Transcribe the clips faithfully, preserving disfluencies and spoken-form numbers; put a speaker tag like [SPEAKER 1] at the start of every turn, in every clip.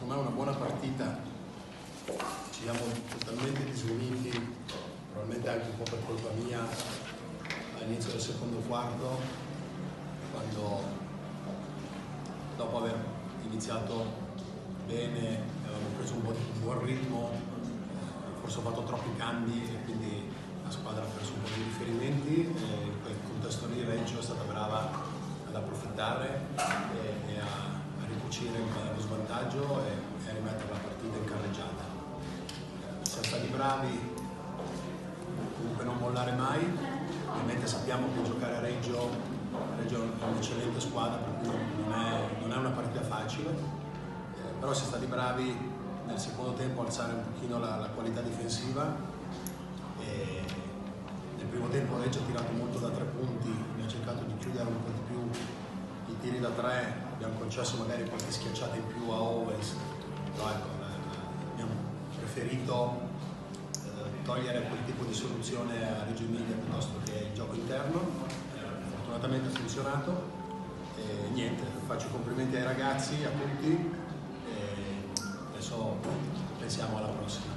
[SPEAKER 1] secondo me una buona partita, ci siamo totalmente disuniti, probabilmente anche un po' per colpa mia all'inizio del secondo quarto, quando dopo aver iniziato bene avevamo preso un po' di un buon ritmo, forse ho fatfatto troppi cambi e quindi la squadra ha perso un po' di riferimenti, e in quel contesto lì Reggio è stata brava ad approfittare e, e a ricucire lo svantaggio e, e a rimettere la partita in carreggiata. Siamo stati bravi comunque non mollare mai, ovviamente sappiamo che giocare a Reggio, Reggio è un'eccellente squadra, per cui non è, non è una partita facile, eh, però siamo stati bravi nel secondo tempo a alzare un pochino la, la qualità difensiva. E nel primo tempo Reggio ha tirato molto da tre punti, abbiamo cercato di chiudere un po' di più i tiri da tre, abbiamo concesso magari qualche schiacciata in più a Owens, però ecco, abbiamo preferito eh, togliere quel tipo di soluzione a Reggio Emilia piuttosto che il gioco interno. Eh, fortunatamente ha funzionato e niente, faccio i complimenti ai ragazzi, a tutti, e adesso pensiamo alla prossima.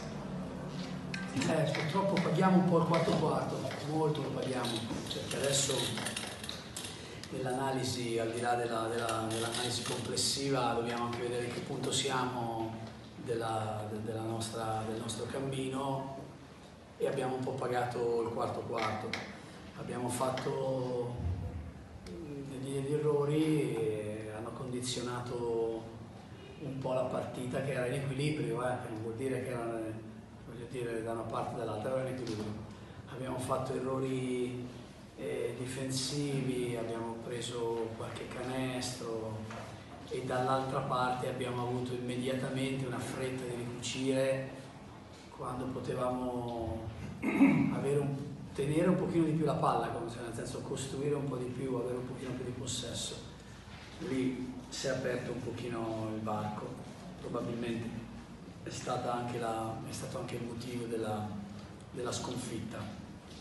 [SPEAKER 2] Eh, purtroppo paghiamo un po' il quarto quarto, molto lo paghiamo, perché adesso nell'analisi, al di là della, della, dell'analisi complessiva, dobbiamo anche vedere che punto siamo della, della nostra, del nostro cammino, e abbiamo un po' pagato il quarto quarto. Abbiamo fatto degli, degli errori e hanno condizionato un po' la partita, che era in equilibrio, eh, che non vuol dire che era, voglio dire, da una parte o dall'altra, era in equilibrio. Abbiamo fatto errori eh, difensivi, abbiamo preso qualche canestro e dall'altra parte abbiamo avuto immediatamente una fretta di ricucire quando potevamo avere un, tenere un pochino di più la palla, nel senso costruire un po' di più, avere un pochino più di possesso. Lì si è aperto un pochino il varco, probabilmente è, stata anche la, è stato anche il motivo della, della sconfitta.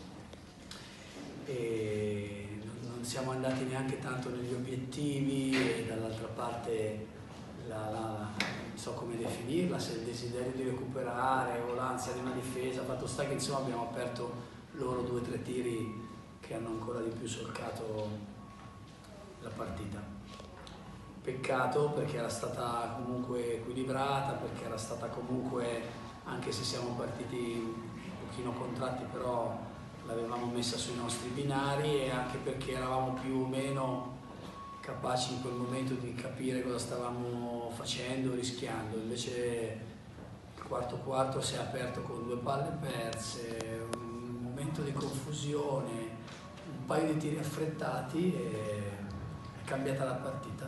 [SPEAKER 2] E non siamo andati neanche tanto negli obiettivi, e dall'altra parte la, la, non so come definirla, se il desiderio di recuperare o l'ansia di una difesa, fatto sta che insomma abbiamo aperto loro due o tre tiri che hanno ancora di più solcato la partita. Peccato, perché era stata comunque equilibrata, perché era stata comunque, anche se siamo partiti un pochino contratti, però l'avevamo messa sui nostri binari, e anche perché eravamo più o meno capaci in quel momento di capire cosa stavamo facendo, rischiando. Invece il quarto quarto si è aperto con due palle perse, un momento di confusione, un paio di tiri affrettati e è cambiata la partita.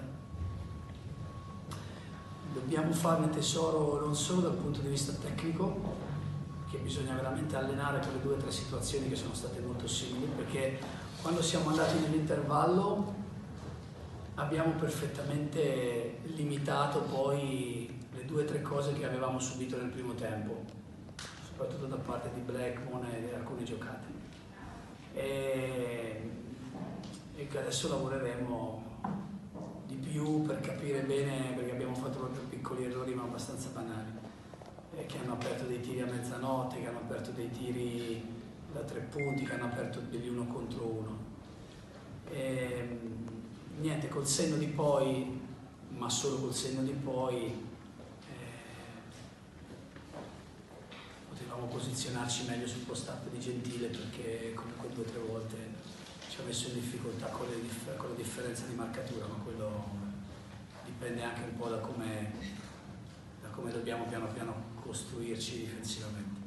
[SPEAKER 2] Dobbiamo farne tesoro non solo dal punto di vista tecnico, che bisogna veramente allenare quelle due o tre situazioni che sono state molto simili, perché quando siamo andati nell'intervallo abbiamo perfettamente limitato poi le due o tre cose che avevamo subito nel primo tempo, soprattutto da parte di Blackmon e alcune giocate. E, e che adesso lavoreremo di più per capire bene, perché abbiamo fatto proprio piccoli errori ma abbastanza banali, eh, che hanno aperto dei tiri a mezzanotte, che hanno aperto dei tiri da tre punti, che hanno aperto degli uno contro uno. E, niente, col senno di poi, ma solo col senno di poi, eh, potevamo posizionarci meglio sul post-up di Gentile, perché comunque due o tre volte ci ha messo in difficoltà con, le dif con la differenza di marcatura, ma quello dipende anche un po' da come, da come dobbiamo piano piano costruirci difensivamente.